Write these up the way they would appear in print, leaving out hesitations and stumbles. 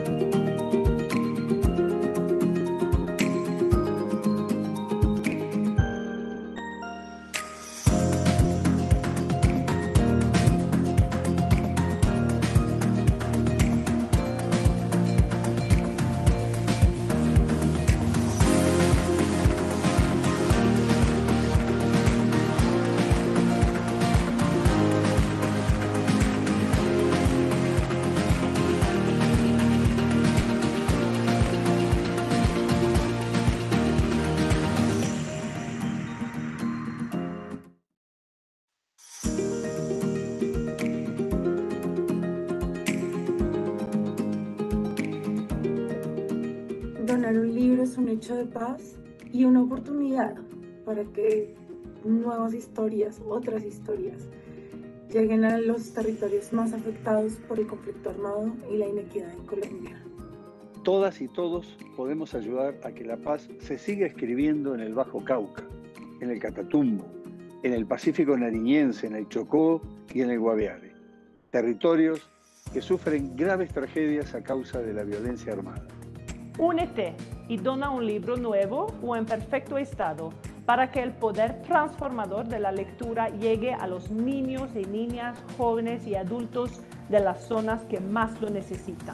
Donar un libro es un hecho de paz y una oportunidad para que nuevas historias, otras historias, lleguen a los territorios más afectados por el conflicto armado y la inequidad en Colombia. Todas y todos podemos ayudar a que la paz se siga escribiendo en el Bajo Cauca, en el Catatumbo, en el Pacífico Nariñense, en el Chocó y en el Guaviare. Territorios que sufren graves tragedias a causa de la violencia armada. Únete y dona un libro nuevo o en perfecto estado para que el poder transformador de la lectura llegue a los niños y niñas, jóvenes y adultos de las zonas que más lo necesitan.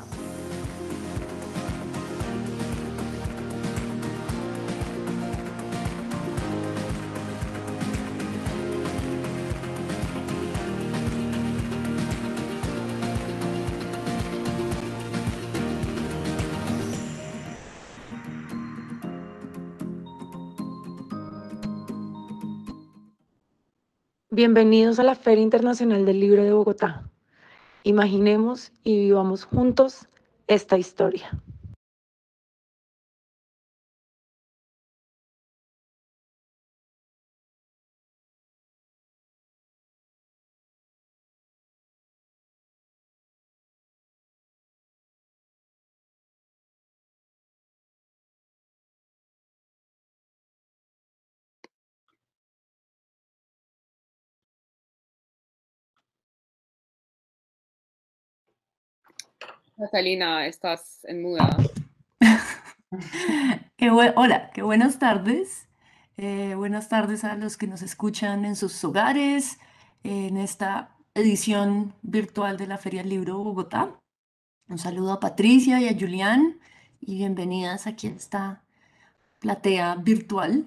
Bienvenidos a la Feria Internacional del Libro de Bogotá. Imaginemos y vivamos juntos esta historia. Catalina, estás en muda. Hola, qué buenas tardes. Buenas tardes a los que nos escuchan en sus hogares, en esta edición virtual de la Feria del Libro Bogotá. Un saludo a Patricia y a Julián y bienvenidas aquí a esta platea virtual.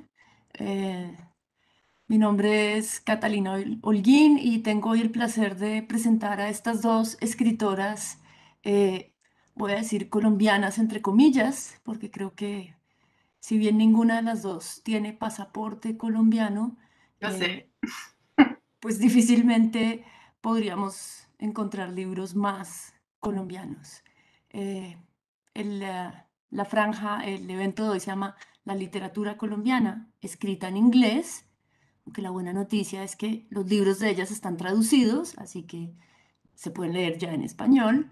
Mi nombre es Catalina Holguín y tengo hoy el placer de presentar a estas dos escritoras, voy a decir colombianas entre comillas, porque creo que si bien ninguna de las dos tiene pasaporte colombiano, Yo sé. pues difícilmente podríamos encontrar libros más colombianos. Eh, la franja, el evento de hoy se llama La literatura colombiana, escrita en inglés, aunque la buena noticia es que los libros de ellas están traducidos, así que se pueden leer ya en español.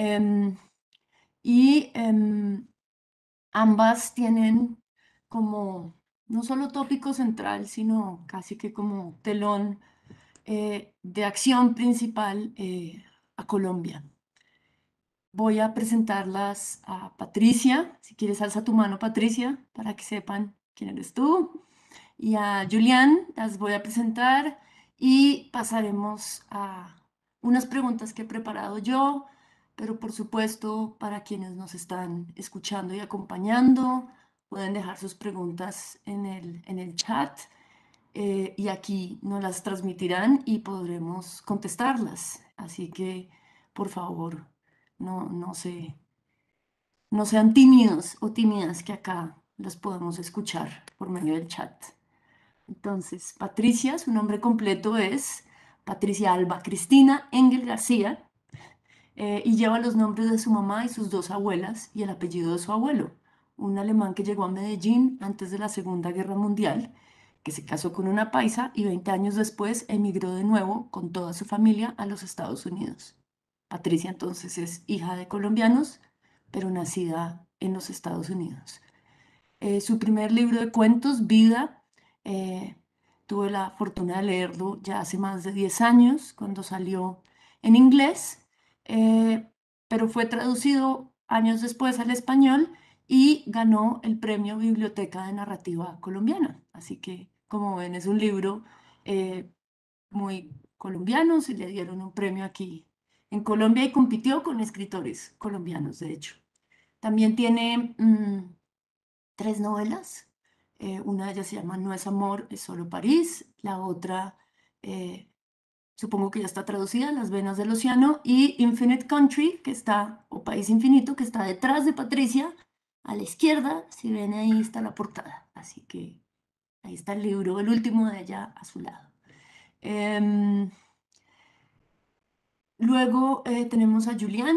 Ambas tienen como no solo tópico central, sino casi que como telón de acción principal a Colombia. Voy a presentarlas a Patricia. Si quieres, alza tu mano, Patricia, para que sepan quién eres tú. Y a Julián las voy a presentar y pasaremos a unas preguntas que he preparado yo, pero por supuesto para quienes nos están escuchando y acompañando, pueden dejar sus preguntas en el chat y aquí nos las transmitirán y podremos contestarlas. Así que, por favor, no sean tímidos o tímidas que acá las podemos escuchar por medio del chat. Entonces, Patricia, su nombre completo es Patricia Alba Cristina Engel García y lleva los nombres de su mamá y sus dos abuelas y el apellido de su abuelo, un alemán que llegó a Medellín antes de la Segunda Guerra Mundial, que se casó con una paisa y 20 años después emigró de nuevo con toda su familia a los Estados Unidos. Patricia entonces es hija de colombianos, pero nacida en los Estados Unidos. Su primer libro de cuentos, Vida, tuve la fortuna de leerlo ya hace más de 10 años, cuando salió en inglés, pero fue traducido años después al español y ganó el premio Biblioteca de Narrativa Colombiana. Así que, como ven, es un libro muy colombiano, se le dieron un premio aquí en Colombia y compitió con escritores colombianos, de hecho. También tiene 3 novelas. Una de ellas se llama No es amor, es solo París. La otra, supongo que ya está traducida, Las venas del océano. Y Infinite Country, que está, o País Infinito, que está detrás de Patricia, a la izquierda. Si ven ahí está la portada. Así que ahí está el libro, el último de ella a su lado. Luego tenemos a Julián.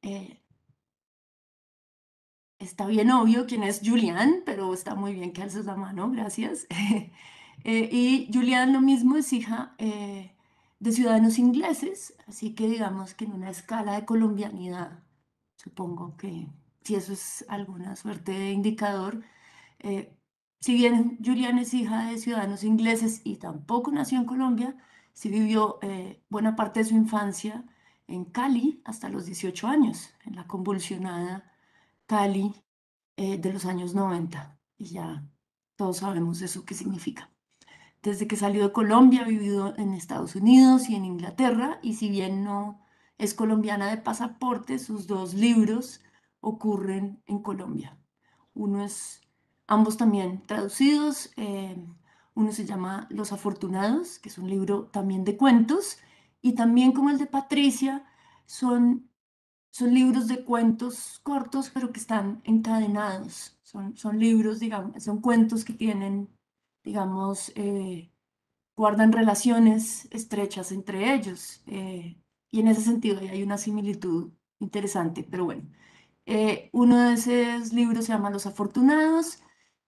Está bien obvio quién es Julián, pero está muy bien que alces la mano, gracias. Y Julián lo mismo es hija de ciudadanos ingleses, así que digamos que en una escala de colombianidad, supongo que si eso es alguna suerte de indicador, si bien Julián es hija de ciudadanos ingleses y tampoco nació en Colombia, sí vivió buena parte de su infancia en Cali hasta los 18 años, en la convulsionada Cali de los años 90. Y ya todos sabemos eso qué significa. Desde que salió de Colombia ha vivido en Estados Unidos y en Inglaterra, y si bien no es colombiana de pasaporte, sus 2 libros ocurren en Colombia. Uno es, ambos también traducidos, uno se llama Los Afortunados, que es un libro también de cuentos, y también como el de Patricia, son libros de cuentos cortos, pero que están encadenados. Son libros, digamos, son cuentos que tienen, digamos, guardan relaciones estrechas entre ellos. Y en ese sentido hay una similitud interesante, pero bueno. Uno de esos libros se llama Los Afortunados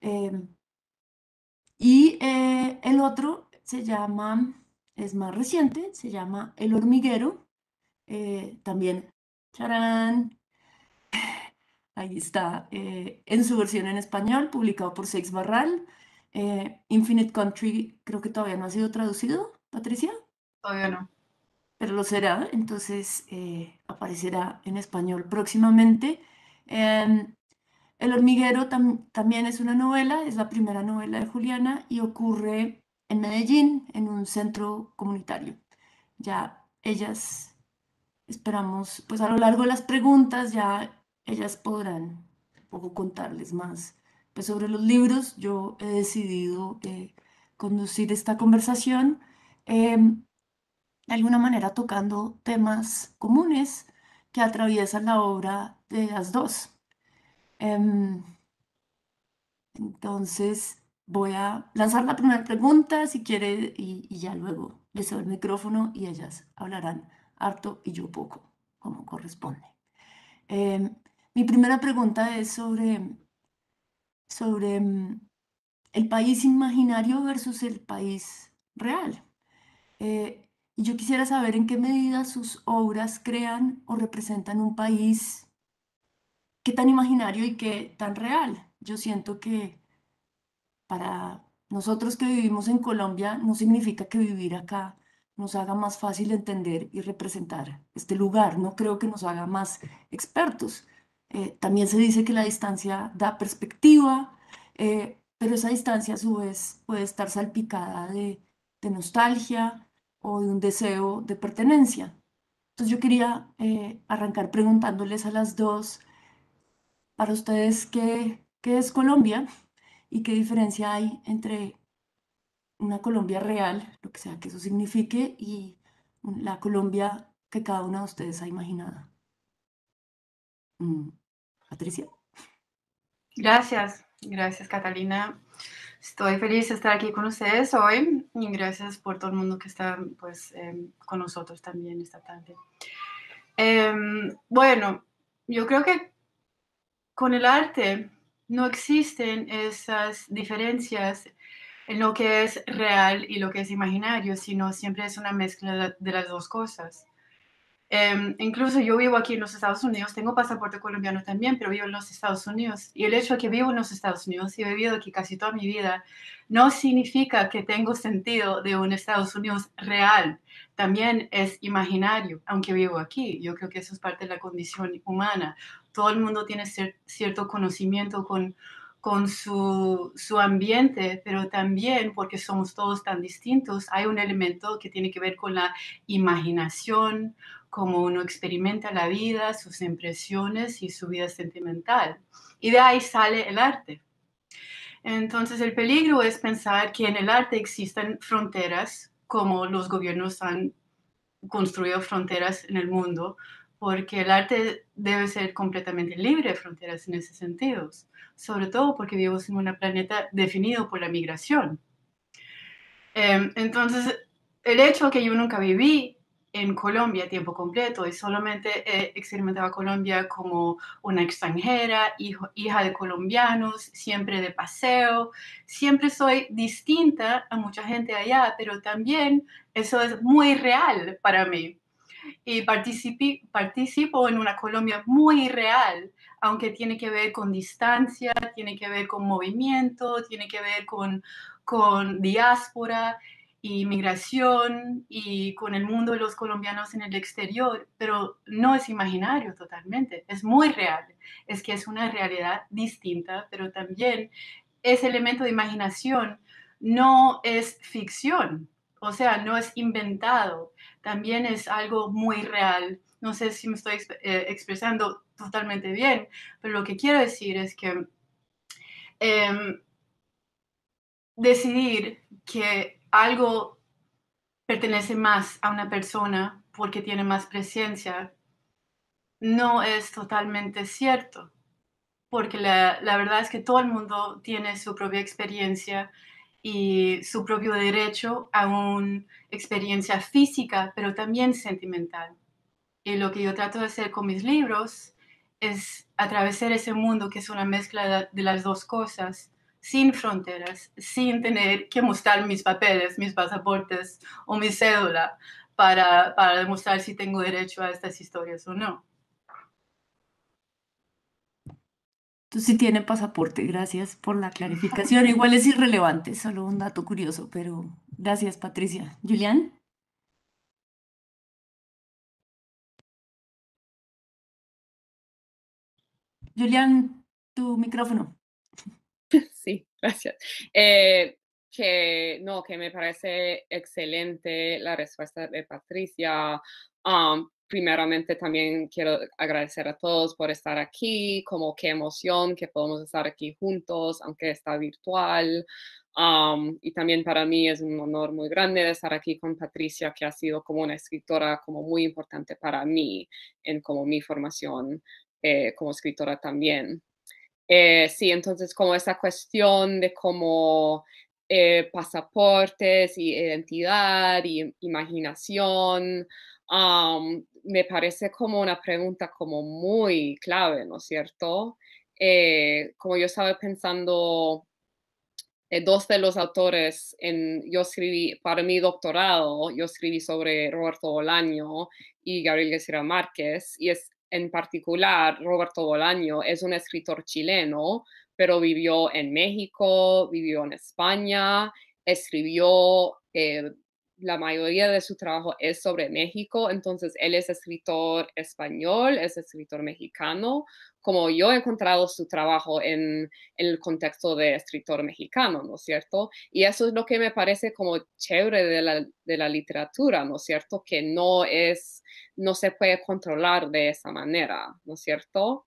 y el otro se llama, es más reciente, se llama El Hormiguero. También, ¡charán! Ahí está, en su versión en español, publicado por Seix Barral. Infinite Country creo que todavía no ha sido traducido, Patricia, Todavía no. pero lo será, entonces aparecerá en español próximamente. El hormiguero también es una novela, es la primera novela de Juliana y ocurre en Medellín, en un centro comunitario. Ya ellas, esperamos, pues a lo largo de las preguntas ya ellas podrán un poco contarles más pues, sobre los libros. Yo he decidido conducir esta conversación de alguna manera tocando temas comunes que atraviesan la obra de las dos. Entonces voy a lanzar la primera pregunta si quiere y ya luego les doy el micrófono y ellas hablarán harto y yo poco, como corresponde. Mi primera pregunta es sobre el país imaginario versus el país real. Y yo quisiera saber en qué medida sus obras crean o representan un país, qué tan imaginario y qué tan real. Yo siento que para nosotros que vivimos en Colombia no significa que vivir acá nos haga más fácil entender y representar este lugar. No creo que nos haga más expertos. También se dice que la distancia da perspectiva, pero esa distancia a su vez puede estar salpicada de nostalgia o de un deseo de pertenencia. Entonces yo quería arrancar preguntándoles a las dos, para ustedes, ¿qué es Colombia? ¿Y qué diferencia hay entre una Colombia real, lo que sea que eso signifique, y la Colombia que cada una de ustedes ha imaginado? Patricia. Gracias, gracias Catalina. Estoy feliz de estar aquí con ustedes hoy y gracias por todo el mundo que está pues, con nosotros también esta tarde. Bueno, yo creo que con el arte no existen esas diferencias en lo que es real y lo que es imaginario, sino siempre es una mezcla de las dos cosas. Incluso yo vivo aquí en los Estados Unidos, tengo pasaporte colombiano también, pero vivo en los Estados Unidos. Y el hecho de que vivo en los Estados Unidos y he vivido aquí casi toda mi vida no significa que tengo sentido de un Estados Unidos real. También es imaginario, aunque vivo aquí. Yo creo que eso es parte de la condición humana. todo el mundo tiene cierto conocimiento con su ambiente, pero también porque somos todos tan distintos, hay un elemento que tiene que ver con la imaginación, cómo uno experimenta la vida, sus impresiones y su vida sentimental. Y de ahí sale el arte. Entonces, el peligro es pensar que en el arte existen fronteras, como los gobiernos han construido fronteras en el mundo, porque el arte debe ser completamente libre de fronteras en ese sentido, sobre todo porque vivimos en un planeta definido por la migración. Entonces, el hecho que yo nunca viví en Colombia a tiempo completo y solamente he experimentado Colombia como una extranjera, hija de colombianos, siempre de paseo, siempre soy distinta a mucha gente allá, pero también eso es muy real para mí. Y participo en una Colombia muy real, aunque tiene que ver con distancia, tiene que ver con movimiento, tiene que ver con diáspora y migración y con el mundo de los colombianos en el exterior, pero no es imaginario totalmente, es muy real, es que es una realidad distinta, pero también ese elemento de imaginación no es ficción, o sea, no es inventado, también es algo muy real. No sé si me estoy expresando totalmente bien, pero lo que quiero decir es que decidir que algo pertenece más a una persona porque tiene más presencia no es totalmente cierto, porque la verdad es que todo el mundo tiene su propia experiencia y su propio derecho a una experiencia física, pero también sentimental. Y lo que yo trato de hacer con mis libros es atravesar ese mundo que es una mezcla de las dos cosas, sin fronteras, sin tener que mostrar mis papeles, mis pasaportes o mi cédula para demostrar si tengo derecho a estas historias o no. Tú sí tienes pasaporte, gracias por la clarificación. Igual es irrelevante, solo un dato curioso, pero gracias, Patricia. Julián. Julián, tu micrófono. Sí, gracias. Que me parece excelente la respuesta de Patricia. Primeramente también quiero agradecer a todos por estar aquí, como qué emoción que podemos estar aquí juntos, aunque está virtual. Y también para mí es un honor muy grande de estar aquí con Patricia, que ha sido como una escritora como muy importante para mí en como mi formación como escritora también. Sí, entonces como esa cuestión de como pasaportes y identidad y imaginación, me parece como una pregunta como muy clave, ¿no es cierto? Como yo estaba pensando, dos de los autores, yo escribí, para mi doctorado, yo escribí sobre Roberto Bolaño y Gabriel García Márquez, y es en particular, Roberto Bolaño es un escritor chileno, pero vivió en México, vivió en España, escribió, la mayoría de su trabajo es sobre México, entonces él es escritor español, es escritor mexicano, como yo he encontrado su trabajo en el contexto de escritor mexicano, ¿no es cierto? Y eso es lo que me parece como chévere de la literatura, ¿no es cierto? Que no se puede controlar de esa manera, ¿no es cierto?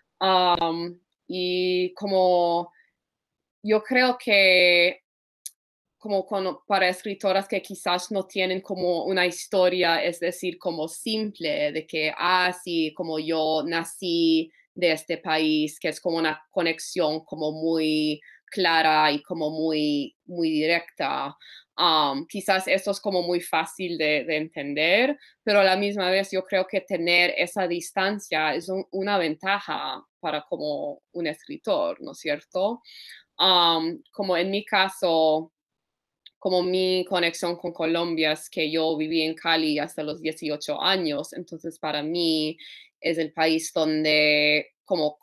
Y como yo creo que como para escritoras que quizás no tienen como una historia, es decir, como simple de que, sí, como yo nací de este país, que es como una conexión como muy clara y como muy, muy directa. Quizás esto es como muy fácil de entender, pero a la misma vez yo creo que tener esa distancia es una ventaja para como un escritor, ¿no es cierto? Como en mi caso, como mi conexión con Colombia es que yo viví en Cali hasta los 18 años, entonces para mí es el país donde como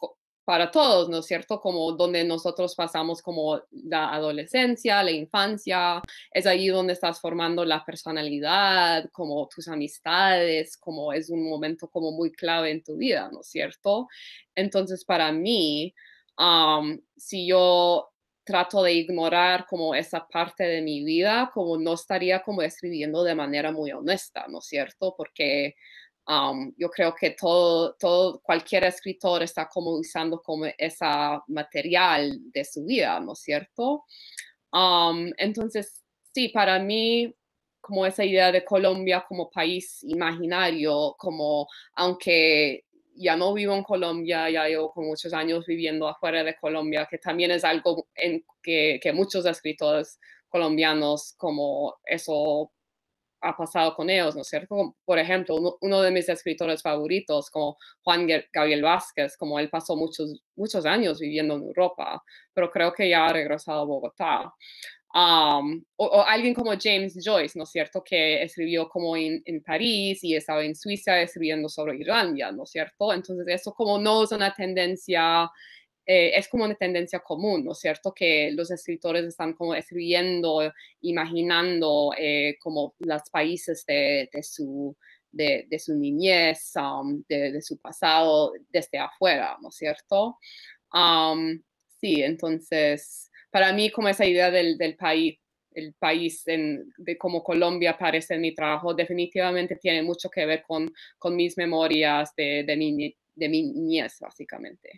para todos, ¿no es cierto? Como donde nosotros pasamos como la adolescencia, la infancia, es allí donde estás formando la personalidad, como tus amistades, como es un momento como muy clave en tu vida, ¿no es cierto? Entonces, para mí, si yo trato de ignorar como esa parte de mi vida, como no estaría como escribiendo de manera muy honesta, ¿no es cierto? Porque yo creo que cualquier escritor está como usando como esa material de su vida, ¿no es cierto? Entonces, sí, para mí, como esa idea de Colombia como país imaginario, como aunque ya no vivo en Colombia, ya llevo como muchos años viviendo afuera de Colombia, que también es algo que muchos escritores colombianos como eso ha pasado con ellos, ¿no es cierto? Como, por ejemplo, uno de mis escritores favoritos, como Juan Gabriel Vázquez, como él pasó muchos años viviendo en Europa, pero creo que ya ha regresado a Bogotá. O alguien como James Joyce, ¿no es cierto? Que escribió como en París y estaba en Suiza escribiendo sobre Irlanda, ¿no es cierto? Entonces eso como no es una tendencia es como una tendencia común, ¿no es cierto? Que los escritores están como escribiendo, imaginando como los países de su niñez, de su pasado desde afuera, ¿no es cierto? Um, sí, entonces, para mí como esa idea del país, el país de como Colombia aparece en mi trabajo, definitivamente tiene mucho que ver con mis memorias de mi niñez, básicamente.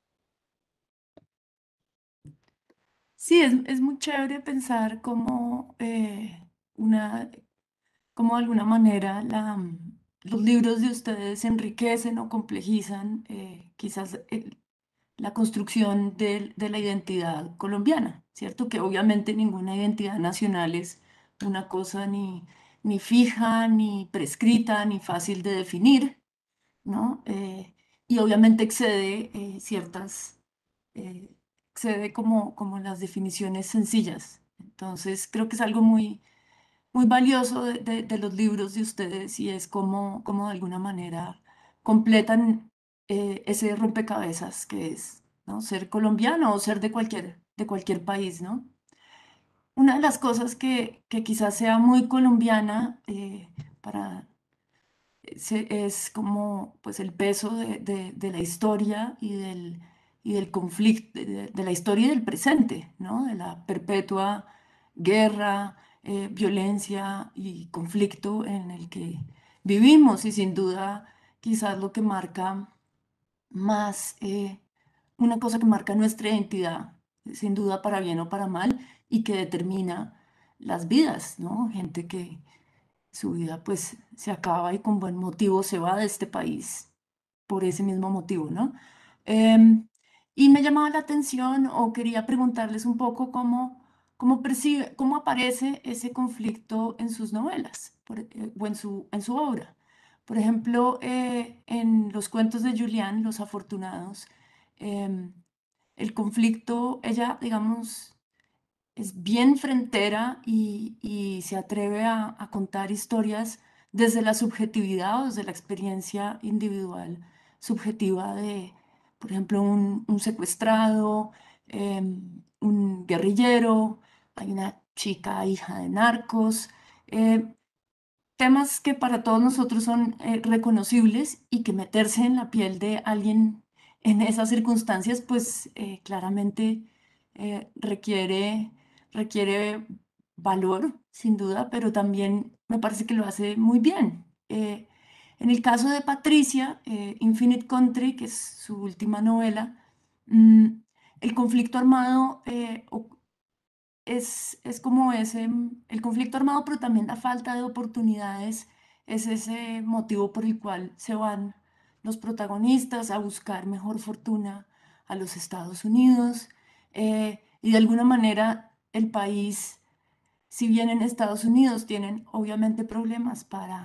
Sí, es muy chévere pensar cómo, cómo de alguna manera los libros de ustedes enriquecen o complejizan quizás la construcción de la identidad colombiana, ¿cierto? Que obviamente ninguna identidad nacional es una cosa ni fija, ni prescrita, ni fácil de definir, ¿no? Y obviamente eh, excede como las definiciones sencillas. Entonces, creo que es algo muy valioso de los libros de ustedes y es como de alguna manera completan ese rompecabezas que es, ¿no? Ser colombiano o ser de cualquier país, ¿no? Una de las cosas que quizás sea muy colombiana para es como pues el peso de la historia y del conflicto, de la historia y del presente, ¿no? De la perpetua guerra, violencia y conflicto en el que vivimos y sin duda quizás lo que marca más, una cosa que marca nuestra identidad, sin duda para bien o para mal, y que determina las vidas, ¿no? Gente que su vida pues se acaba y con buen motivo se va de este país por ese mismo motivo, ¿no? Em, y me llamaba la atención o quería preguntarles un poco cómo aparece ese conflicto en sus novelas o en su obra. Por ejemplo, en los cuentos de Julián, Los Afortunados, em, el conflicto, ella, digamos, es bien frentera y se atreve a contar historias desde la subjetividad o desde la experiencia individual subjetiva de, por ejemplo, un secuestrado, un guerrillero, hay una chica hija de narcos, eh, temas que para todos nosotros son reconocibles y que meterse en la piel de alguien en esas circunstancias, pues claramente requiere valor, sin duda, pero también me parece que lo hace muy bien. En el caso de Patricia, Infinite Country, que es su última novela, mm, el conflicto armado es como el conflicto armado, pero también la falta de oportunidades es ese motivo por el cual se van los protagonistas a buscar mejor fortuna a los Estados Unidos. Y de alguna manera el país, si bien en Estados Unidos tienen obviamente problemas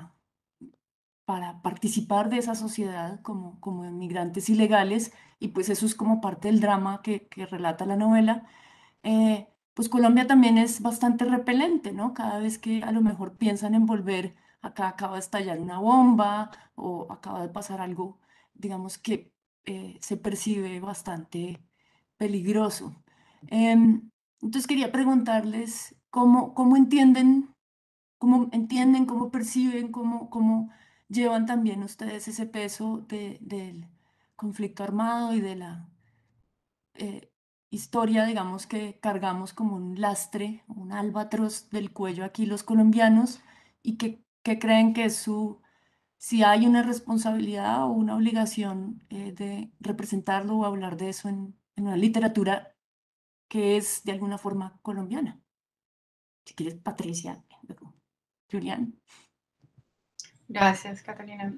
para participar de esa sociedad como inmigrantes ilegales, y pues eso es como parte del drama que relata la novela, pues Colombia también es bastante repelente, ¿no? Cada vez que a lo mejor piensan en volver, acá acaba de estallar una bomba o acaba de pasar algo, digamos que se percibe bastante peligroso. Entonces quería preguntarles cómo entienden, cómo perciben, cómo llevan también ustedes ese peso del conflicto armado y de la historia, digamos, que cargamos como un lastre, un albatros del cuello aquí los colombianos, y que creen que si hay una responsabilidad o una obligación de representarlo o hablar de eso en una literatura que es de alguna forma colombiana. Si quieres, Patricia, luego Julián. Gracias, Catalina.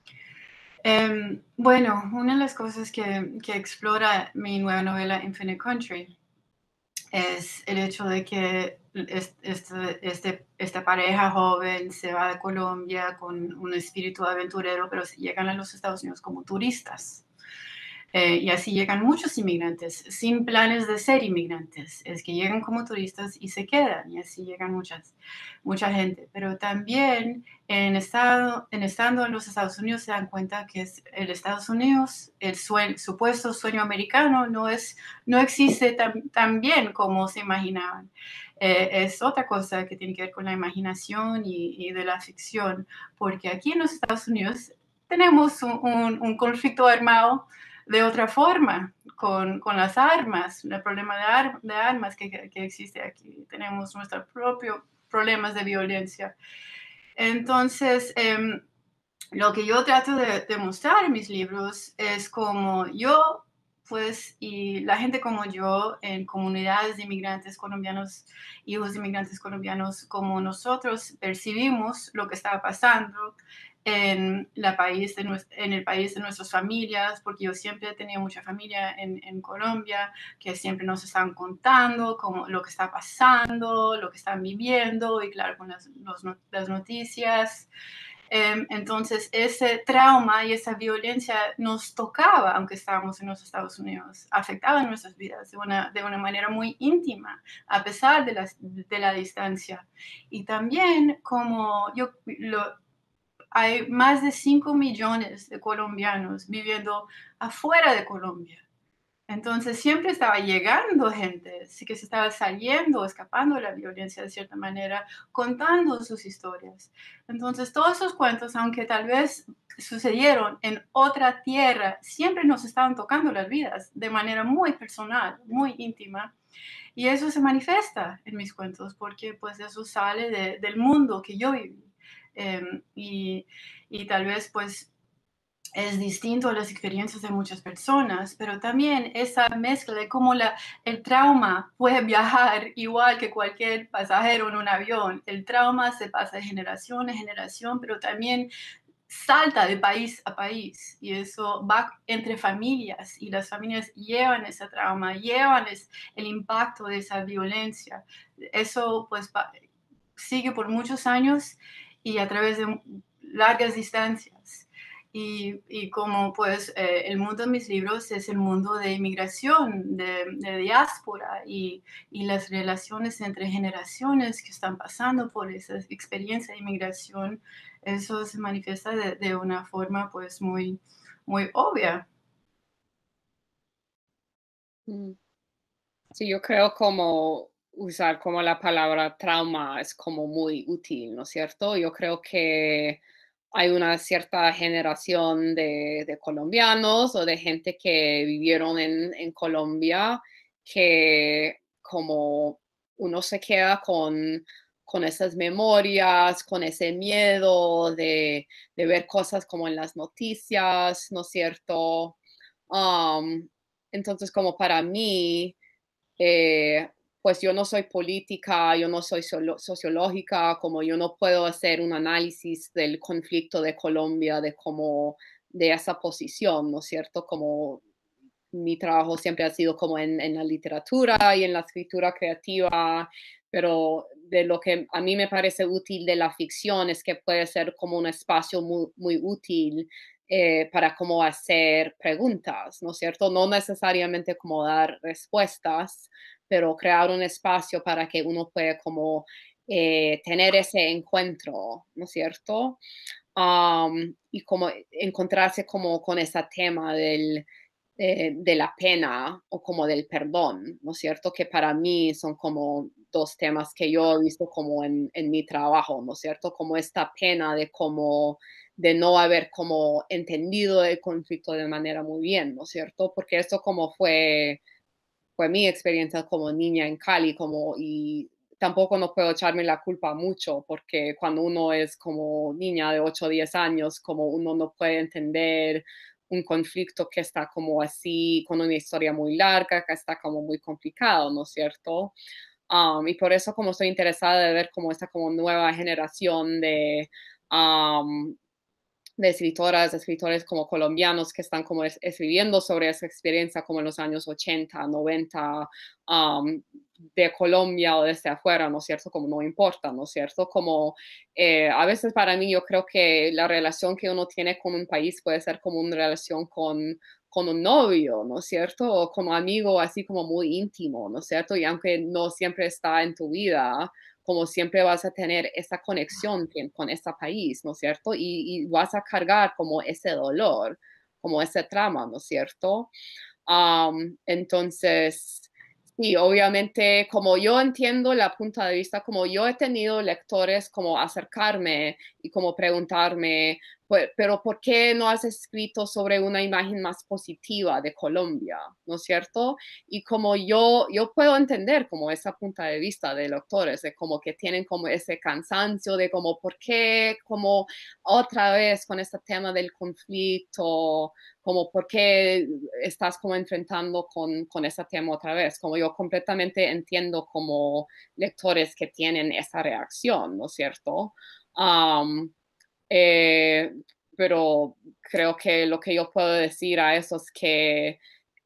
Bueno, una de las cosas que explora mi nueva novela Infinite Country es el hecho de que esta pareja joven se va de Colombia con un espíritu aventurero, pero llegan a los Estados Unidos como turistas. Y así llegan muchos inmigrantes sin planes de ser inmigrantes. Es que llegan como turistas y se quedan, y así llegan mucha gente. Pero también estando en los Estados Unidos se dan cuenta que el Estados Unidos, el supuesto sueño americano, no existe tan bien como se imaginaban. Es otra cosa que tiene que ver con la imaginación y de la ficción, porque aquí en los Estados Unidos tenemos un conflicto armado de otra forma, con las armas, el problema de armas que existe aquí. Tenemos nuestros propios problemas de violencia. Entonces, lo que yo trato de mostrar en mis libros es como yo, pues, y la gente como yo, en comunidades de inmigrantes colombianos, hijos de inmigrantes colombianos, como nosotros percibimos lo que estaba pasando en el país de nuestras familias, porque yo siempre he tenido mucha familia en Colombia, que siempre nos están contando lo que está pasando, lo que están viviendo, y claro, con las noticias. Entonces, ese trauma y esa violencia nos tocaba, aunque estábamos en los Estados Unidos, afectaba nuestras vidas de una manera muy íntima, a pesar de la distancia. Y también, hay más de 5 millones de colombianos viviendo afuera de Colombia. Entonces siempre estaba llegando gente, sí que se estaba saliendo, escapando de la violencia de cierta manera, contando sus historias. Entonces todos esos cuentos, aunque tal vez sucedieron en otra tierra, siempre nos estaban tocando las vidas de manera muy personal, muy íntima. Y eso se manifiesta en mis cuentos, porque pues eso sale del mundo que yo viví. Y tal vez pues es distinto a las experiencias de muchas personas, pero también esa mezcla de cómo el trauma puede viajar igual que cualquier pasajero en un avión. El trauma se pasa de generación en generación, pero también salta de país a país, y eso va entre familias, y las familias llevan ese trauma, llevan el impacto de esa violencia. Eso pues sigue por muchos años y a través de largas distancias. Y como pues el mundo de mis libros es el mundo de inmigración, de diáspora, y las relaciones entre generaciones que están pasando por esa experiencia de inmigración, eso se manifiesta de una forma pues muy, muy obvia. Sí, yo creo como usar como la palabra trauma es como muy útil, ¿no es cierto? Yo creo que hay una cierta generación de colombianos o de gente que vivieron en Colombia que como uno se queda con esas memorias, con ese miedo de ver cosas como en las noticias, ¿no es cierto? Entonces, como para mí, pues yo no soy política, yo no soy sociológica, como yo no puedo hacer un análisis del conflicto de Colombia, de esa posición, ¿no es cierto? Como mi trabajo siempre ha sido como en la literatura y en la escritura creativa, pero de lo que a mí me parece útil de la ficción es que puede ser como un espacio muy, muy útil para como hacer preguntas, ¿no es cierto? No necesariamente como dar respuestas, pero crear un espacio para que uno pueda como tener ese encuentro, ¿no es cierto? Y como encontrarse como con ese tema de la pena o como del perdón, ¿no es cierto? Que para mí son como dos temas que yo he visto como en mi trabajo, ¿no es cierto? Como esta pena de como de no haber como entendido el conflicto de manera muy bien, ¿no es cierto? Porque eso como fue mi experiencia como niña en Cali, como, y tampoco no puedo echarme la culpa mucho, porque cuando uno es como niña de 8 o 10 años, como uno no puede entender un conflicto que está como así, con una historia muy larga, que está como muy complicado, ¿no es cierto? Y por eso como estoy interesada de ver como esta como nueva generación um, de escritoras, escritores como colombianos que están como escribiendo sobre esa experiencia como en los años 80, 90, de Colombia o desde afuera, ¿no es cierto? Como no importa, ¿no es cierto? Como a veces para mí yo creo que la relación que uno tiene con un país puede ser como una relación con un novio, ¿no es cierto? O como amigo así como muy íntimo, ¿no es cierto? Y aunque no siempre está en tu vida, como siempre vas a tener esa conexión con ese país, ¿no es cierto? Y vas a cargar como ese dolor, como ese trama, ¿no es cierto? Entonces, sí, obviamente, como yo entiendo la punta de vista, como yo he tenido lectores como acercarme y como preguntarme, pues, pero ¿por qué no has escrito sobre una imagen más positiva de Colombia? ¿No es cierto? Y como yo puedo entender como esa punta de vista de lectores, de como que tienen como ese cansancio de como, ¿por qué como otra vez con este tema del conflicto? Como por qué estás como enfrentando con ese tema otra vez. Como yo completamente entiendo como lectores que tienen esa reacción, ¿no es cierto? Um, eh, pero creo que lo que yo puedo decir a eso es que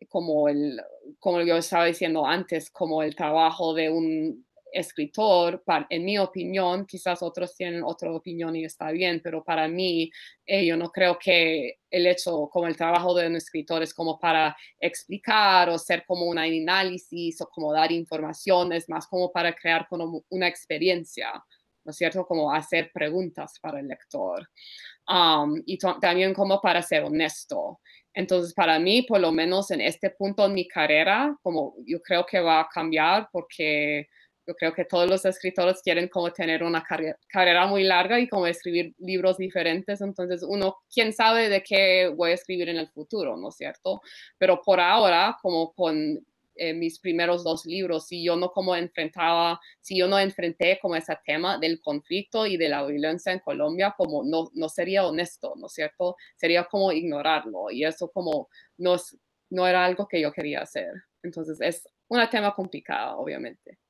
como yo estaba diciendo antes, como el trabajo de un escritor, en mi opinión, quizás otros tienen otra opinión y está bien, pero para mí, yo no creo que el hecho, como el trabajo de un escritor es como para explicar o ser como un análisis o como dar información, es más como para crear como una experiencia, ¿no es cierto? Como hacer preguntas para el lector. Y también como para ser honesto. Entonces, para mí, por lo menos en este punto en mi carrera, como yo creo que va a cambiar porque yo creo que todos los escritores quieren como tener una carrera muy larga y como escribir libros diferentes. Entonces, uno, quién sabe de qué voy a escribir en el futuro, ¿no es cierto? Pero por ahora, como con mis primeros dos libros, si yo no enfrenté como ese tema del conflicto y de la violencia en Colombia, como no sería honesto, ¿no es cierto? Sería como ignorarlo y eso como no era algo que yo quería hacer. Entonces es un tema complicado, obviamente.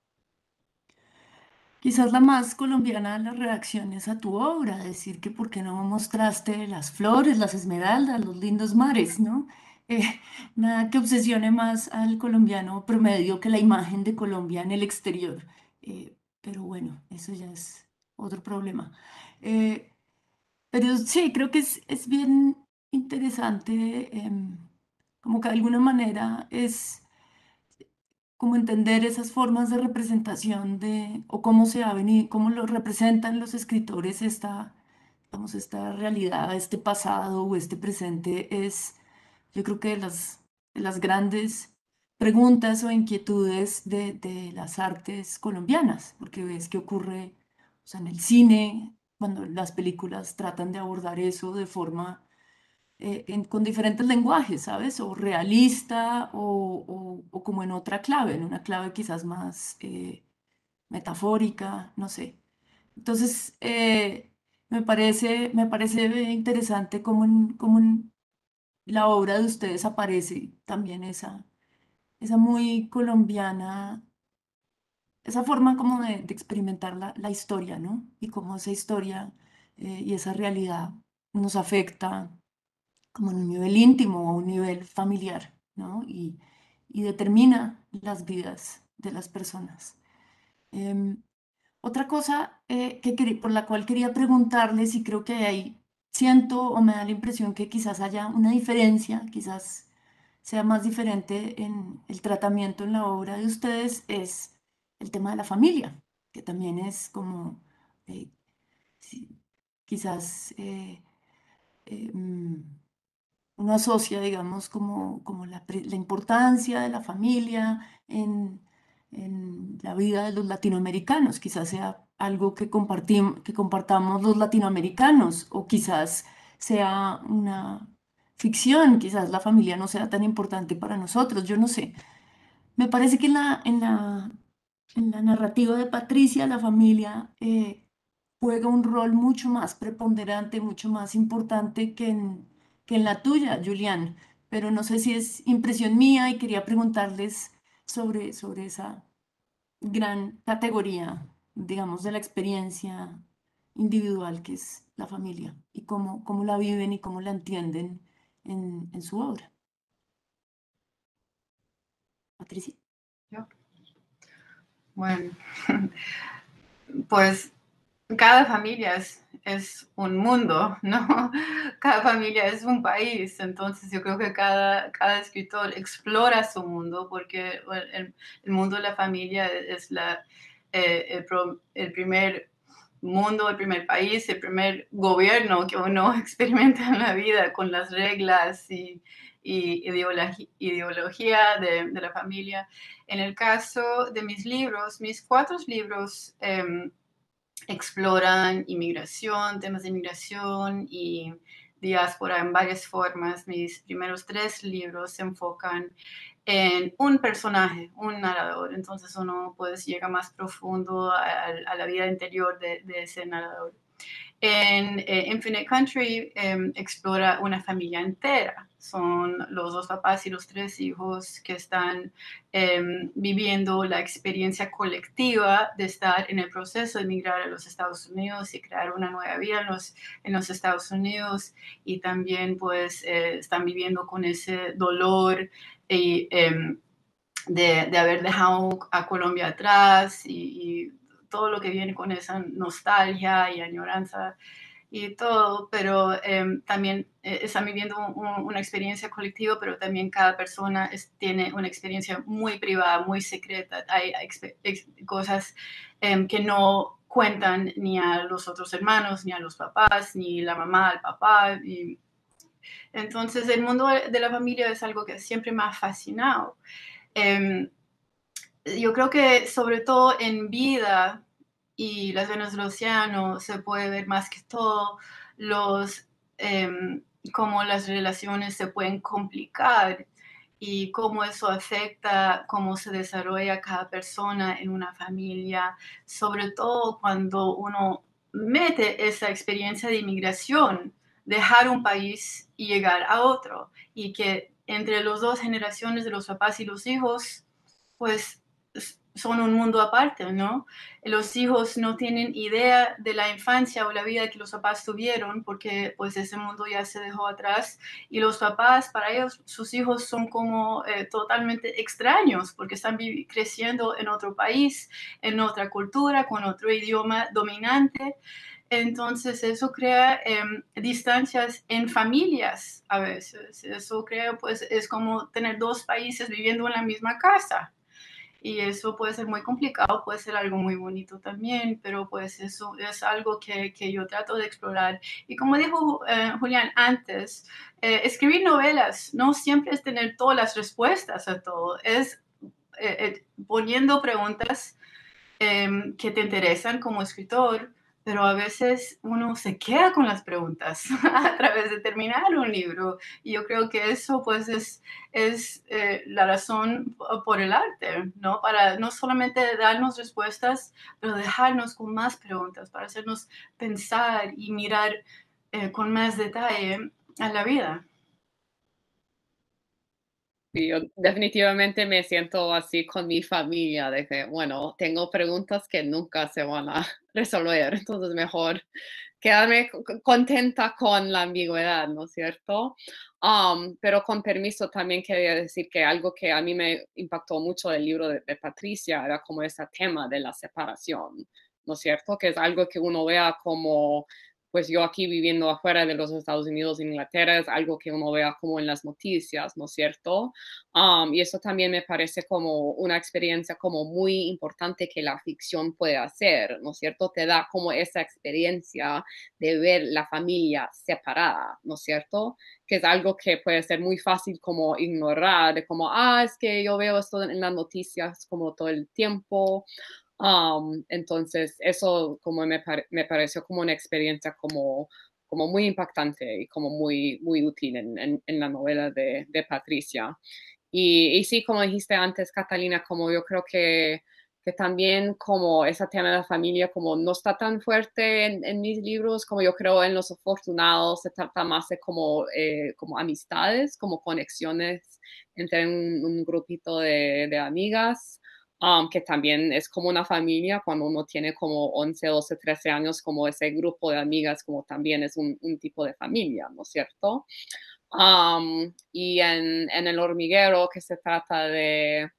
Quizás la más colombiana de las reacciones a tu obra, decir que por qué no mostraste las flores, las esmeraldas, los lindos mares, ¿no? Eh, nada que obsesione más al colombiano promedio que la imagen de Colombia en el exterior. Pero bueno, eso ya es otro problema. Eh, pero sí, creo que es bien interesante, como que de alguna manera es como entender esas formas de representación de, o cómo se ha venido, cómo lo representan los escritores esta, vamos, esta realidad, este pasado o este presente es, yo creo que de las grandes preguntas o inquietudes de las artes colombianas, porque ves que ocurre, o sea, en el cine, cuando las películas tratan de abordar eso de forma con diferentes lenguajes, ¿sabes? O realista o como en otra clave, en una clave quizás más metafórica, no sé. Entonces, me parece interesante cómo en la obra de ustedes aparece también esa muy colombiana, esa forma como de experimentar la historia, ¿no? Y cómo esa historia y esa realidad nos afecta como en un nivel íntimo o un nivel familiar, ¿no? Y determina las vidas de las personas. Em, Otra cosa por la cual quería preguntarles, y creo que hay, siento o me da la impresión que quizás haya una diferencia, quizás sea más diferente en el tratamiento en la obra de ustedes, es el tema de la familia, que también es como, eh, sí, quizás... mm, uno asocia, digamos, como la importancia de la familia en la vida de los latinoamericanos. Quizás sea algo que compartamos los latinoamericanos, o quizás sea una ficción, quizás la familia no sea tan importante para nosotros, yo no sé. Me parece que en la narrativa de Patricia, la familia juega un rol mucho más preponderante, mucho más importante que en la tuya, Julián. Pero no sé si es impresión mía, y quería preguntarles sobre esa gran categoría, digamos, de la experiencia individual que es la familia, y cómo la viven y cómo la entienden en su obra. Patricia. Yo. Bueno, pues cada familia es un mundo, ¿no? Cada familia es un país, entonces yo creo que cada escritor explora su mundo, porque bueno, el mundo de la familia es el primer mundo, el primer país, el primer gobierno que uno experimenta en la vida, con las reglas y ideología de la familia. En el caso de mis libros, mis 4 libros exploran inmigración, temas de inmigración y diáspora en varias formas. Mis primeros 3 libros se enfocan en un personaje, un narrador. Entonces uno pues llega más profundo a la vida interior de ese narrador. En Infinite Country explora una familia entera. Son los 2 papás y los 3 hijos que están viviendo la experiencia colectiva de estar en el proceso de emigrar a los Estados Unidos y crear una nueva vida en los Estados Unidos, y también pues están viviendo con ese dolor y, de haber dejado a Colombia atrás, y todo lo que viene con esa nostalgia y añoranza y todo, pero también están viviendo una experiencia colectiva, pero también cada persona tiene una experiencia muy privada, muy secreta. Hay cosas que no cuentan ni a los otros hermanos, ni a los papás, ni la mamá al papá. Y entonces el mundo de la familia es algo que siempre me ha fascinado. Yo creo que sobre todo en Vida y Las Venas del Océano se puede ver más que todo cómo las relaciones se pueden complicar y cómo eso afecta cómo se desarrolla cada persona en una familia, sobre todo cuando uno mete esa experiencia de inmigración, dejar un país y llegar a otro, y que entre las 2 generaciones de los papás y los hijos, pues son un mundo aparte, ¿no? Los hijos no tienen idea de la infancia o la vida que los papás tuvieron, porque pues ese mundo ya se dejó atrás, y los papás, para ellos, sus hijos son como totalmente extraños, porque están creciendo en otro país, en otra cultura, con otro idioma dominante. Entonces eso crea distancias en familias a veces. Eso crea, pues, es como tener 2 países viviendo en la misma casa. Y eso puede ser muy complicado, puede ser algo muy bonito también, pero pues eso es algo que yo trato de explorar. Y como dijo Julián antes, escribir novelas no siempre es tener todas las respuestas a todo, es poniendo preguntas que te interesan como escritor, pero a veces uno se queda con las preguntas a través de terminar un libro, y yo creo que eso pues es la razón por el arte, ¿no? Para no solamente darnos respuestas, pero dejarnos con más preguntas, para hacernos pensar y mirar con más detalle a la vida. Sí, yo definitivamente me siento así con mi familia, de que, bueno, tengo preguntas que nunca se van a resolver, entonces mejor quedarme contenta con la ambigüedad, ¿no es cierto? Pero con permiso también quería decir que algo que a mí me impactó mucho del libro de Patricia era como ese tema de la separación, ¿no es cierto? Que es algo que uno vea como pues yo aquí viviendo afuera de los Estados Unidos, Inglaterra, es algo que uno vea como en las noticias, ¿no es cierto? Y eso también me parece como una experiencia como muy importante que la ficción puede hacer, ¿no es cierto? Te da como esa experiencia de ver la familia separada, ¿no es cierto? Que es algo que puede ser muy fácil como ignorar, de como, es que yo veo esto en las noticias como todo el tiempo. Entonces, eso como me pareció como una experiencia como muy impactante y como muy útil en la novela de Patricia. Y sí, como dijiste antes, Catalina, como yo creo que también como ese tema de la familia como no está tan fuerte en mis libros, como yo creo en Los Afortunados, se trata más de como amistades, como conexiones entre un grupito de amigas, que también es como una familia cuando uno tiene como 11, 12, 13 años, como ese grupo de amigas, como también es un tipo de familia, ¿no es cierto? Y en El Hormiguero, que se trata de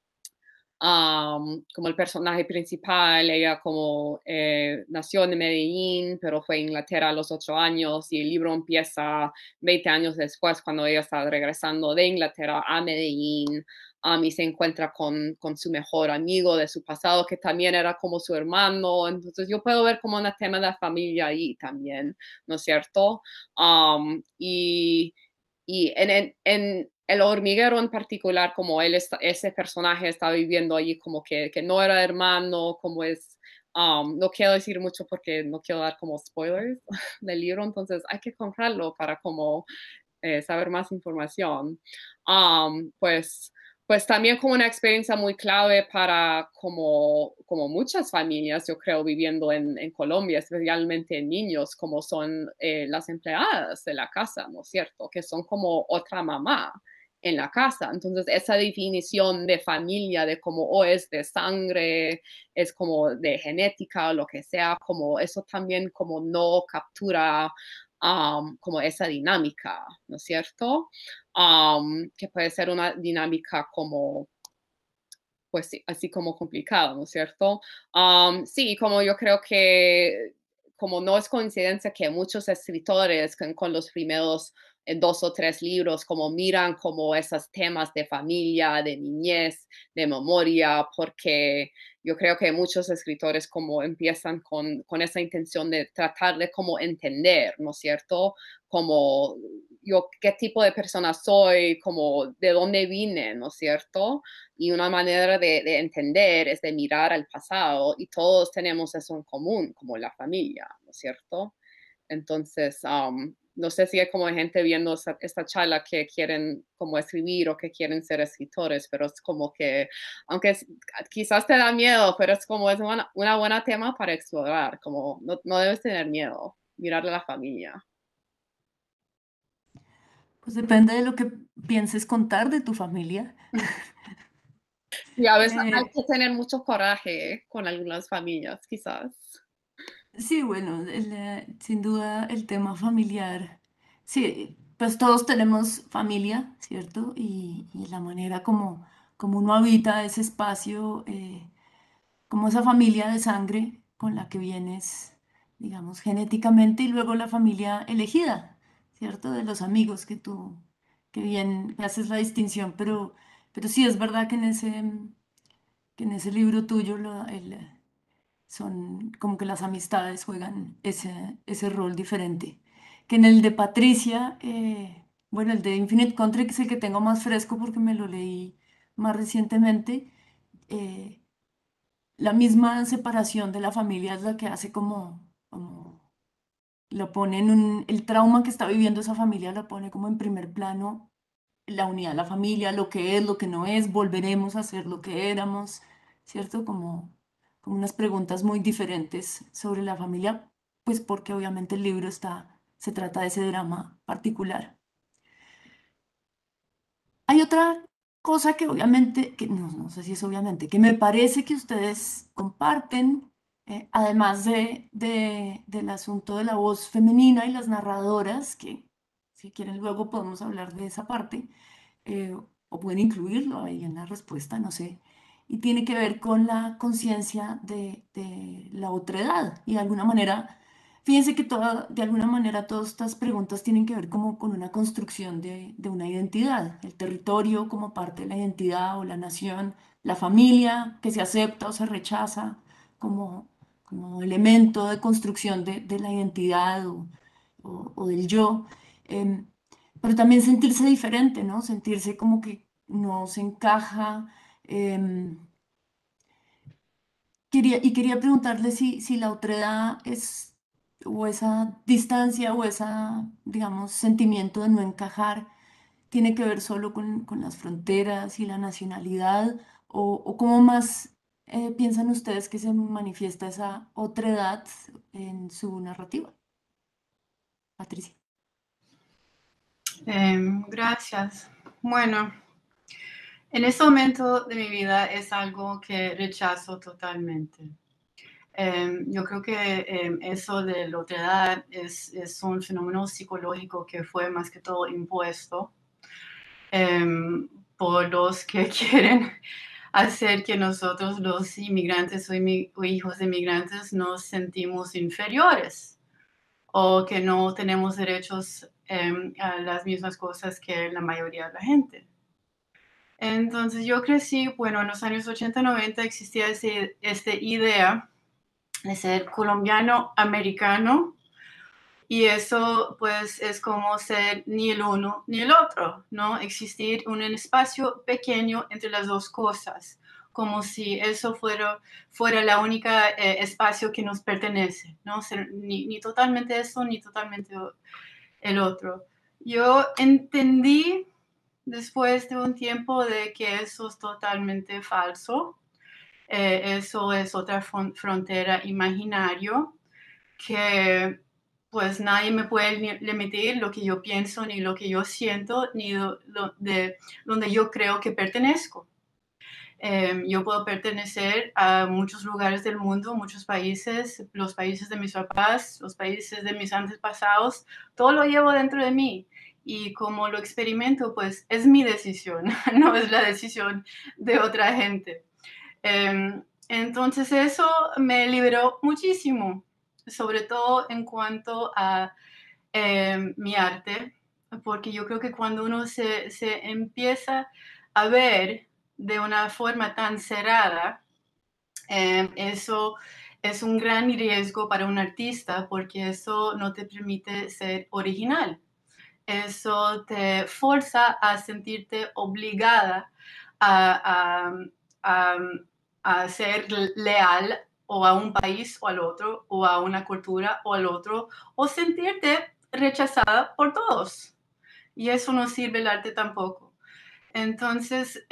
como el personaje principal, ella como nació en Medellín, pero fue a Inglaterra a los 8 años y el libro empieza 20 años después, cuando ella está regresando de Inglaterra a Medellín. Y se encuentra con su mejor amigo de su pasado, que también era como su hermano. Entonces yo puedo ver como un tema de la familia ahí también, ¿no es cierto? Y en El Hormiguero en particular, como ese personaje está viviendo allí como que no era hermano, como es, no quiero decir mucho porque no quiero dar como spoilers del libro, entonces hay que comprarlo para como saber más información. Pues, pues también como una experiencia muy clave para como muchas familias, yo creo, viviendo en Colombia, especialmente en niños, como son las empleadas de la casa, ¿no es cierto? Que son como otra mamá en la casa. Entonces, esa definición de familia, de cómo es de sangre, es como de genética o lo que sea, como eso también como no captura como esa dinámica, ¿no es cierto? Que puede ser una dinámica como, pues sí, así como complicada, ¿no es cierto? Sí, como yo creo que como no es coincidencia que muchos escritores con los primeros 2 o 3 libros como miran como esos temas de familia, de niñez, de memoria, porque yo creo que muchos escritores como empiezan con esa intención de tratar de como entender, ¿no es cierto? Como yo, qué tipo de persona soy, como de dónde vine, ¿no es cierto? Y una manera de entender es de mirar al pasado y todos tenemos eso en común, como la familia, ¿no es cierto? Entonces, no sé si hay como gente viendo esta charla que quieren como escribir o que quieren ser escritores, pero es como que, aunque quizás te da miedo, pero es como es una buena tema para explorar, como no debes tener miedo, mirar a la familia. Pues depende de lo que pienses contar de tu familia. Y a veces hay Eh, que tener mucho coraje con algunas familias, quizás. sí, bueno, sin duda el tema familiar, sí, pues todos tenemos familia, ¿cierto? Y la manera como uno habita ese espacio, como esa familia de sangre con la que vienes, digamos, genéticamente, y luego la familia elegida, ¿cierto? De los amigos que bien haces la distinción, pero sí es verdad que en ese libro tuyo son como que las amistades juegan ese rol diferente. Que en el de Patricia, bueno, el de Infinite Country, que es el que tengo más fresco porque me lo leí más recientemente, eh, la misma separación de la familia es la que hace como lo pone el trauma que está viviendo esa familia lo pone como en primer plano, la unidad de la familia, lo que es, lo que no es, volveremos a ser lo que éramos, ¿cierto? Como unas preguntas muy diferentes sobre la familia, pues porque obviamente el libro se trata de ese drama particular. Hay otra cosa que obviamente, que no sé si es obviamente, que me parece que ustedes comparten, además del asunto de la voz femenina y las narradoras, que si quieren luego podemos hablar de esa parte, o pueden incluirlo ahí en la respuesta, no sé, y tiene que ver con la conciencia de la otredad y de alguna manera Fíjense que de alguna manera todas estas preguntas tienen que ver como con una construcción de una identidad, el territorio como parte de la identidad o la nación, la familia que se acepta o se rechaza como, como elemento de construcción de la identidad o del yo. Em, pero también sentirse diferente, ¿no? Sentirse como que no se encaja. em, quería preguntarle si la otredad es, o esa distancia, o esa, digamos, sentimiento de no encajar, tiene que ver solo con las fronteras y la nacionalidad, o cómo más piensan ustedes que se manifiesta esa otredad en su narrativa. Patricia. Gracias. Bueno, en este momento de mi vida es algo que rechazo totalmente. Yo creo que eso de la otredad es un fenómeno psicológico que fue más que todo impuesto por los que quieren hacer que nosotros, los inmigrantes o hijos de inmigrantes, nos sentimos inferiores o que no tenemos derechos a las mismas cosas que la mayoría de la gente. Entonces yo crecí, bueno, en los años 80-90 existía esta idea de ser colombiano-americano, y eso pues es como ser ni el uno ni el otro, ¿no? Existir un espacio pequeño entre las dos cosas, como si eso fuera la única espacio que nos pertenece, ¿no? Ser ni totalmente eso ni totalmente el otro. Yo entendí después de un tiempo de que eso es totalmente falso. Eso es otra frontera imaginario que pues nadie me puede limitar lo que yo pienso, ni lo que yo siento, ni de donde yo creo que pertenezco. Yo puedo pertenecer a muchos lugares del mundo, muchos países, los países de mis papás, los países de mis antepasados, todo lo llevo dentro de mí. Y como lo experimento, pues es mi decisión, no es la decisión de otra gente. Entonces eso me liberó muchísimo, sobre todo en cuanto a mi arte, porque yo creo que cuando uno se empieza a ver de una forma tan cerrada, eso es un gran riesgo para un artista, porque eso no te permite ser original. Eso te forza a sentirte obligada a, a, a ser leal o a un país o al otro, o a una cultura o al otro, o sentirte rechazada por todos. Y eso no sirve el arte tampoco. Entonces,